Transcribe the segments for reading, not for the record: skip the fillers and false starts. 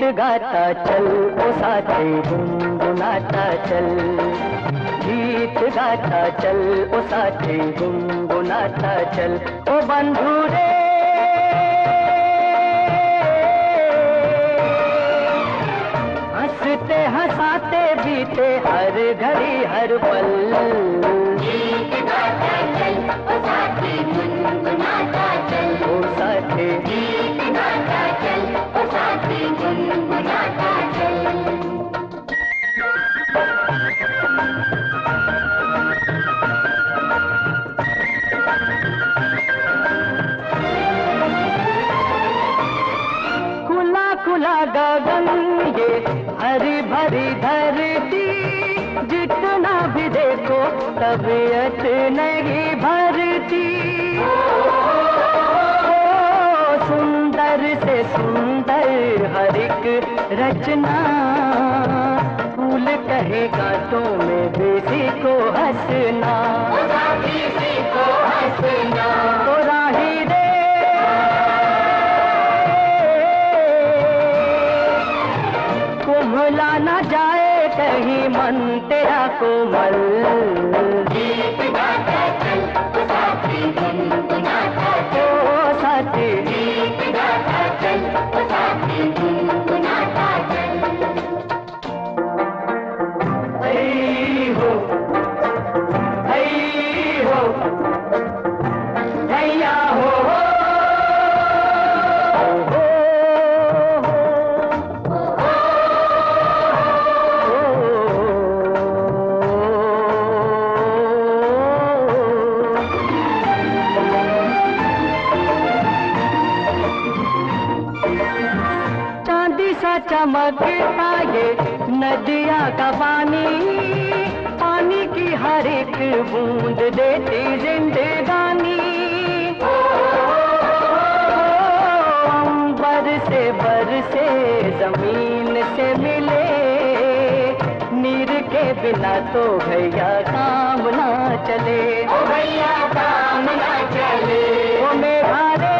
गाता चल ओ साथी गुनगुनाता चल, गीत गाता चल ओ साथी गुनगुनाता चल। ओ बंधु रे हंसते हंसाते बीते हर घड़ी हर पल, गीत गाता चल ओ साथी गुनगुनाता चल, ओ साथी गीत गाता चल ओ साथी गुनगुनाता चल। खुला खुला गगन ये हरी भरी धरती, जितना भी देखो तबीयत नहीं भरती। सुंदर से सुंदर हर एक रचना, फूल कहे कांटों में किसी को हंसना, किसी को हंसना। तो राही रे कुम्हला ना जाए कहीं मन तेरा कोमल, गीत गाता चल ओ साथी गुनगुनाता चल, ओ साथी गीत गाता चल ओ साथी गुनगुनाता चल। हई हो भैया हो चांदी सा चमकता ये नदिया का पानी, पानी की हर एक बूंद देती जिंदगानी। अंबर से बरसे जमीन से मिले, नीर के बिना तो भैया काम ना चले, ओ भैया काम ना चले। ओ मेघा रे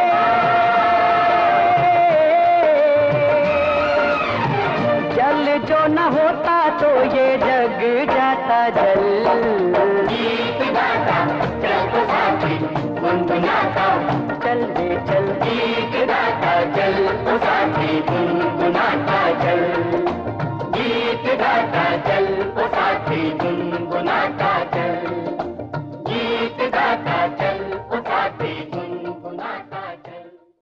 जल जो न होता तो ये जग जाता जल। गीत गाता चल ओ साथी गुनगुनाता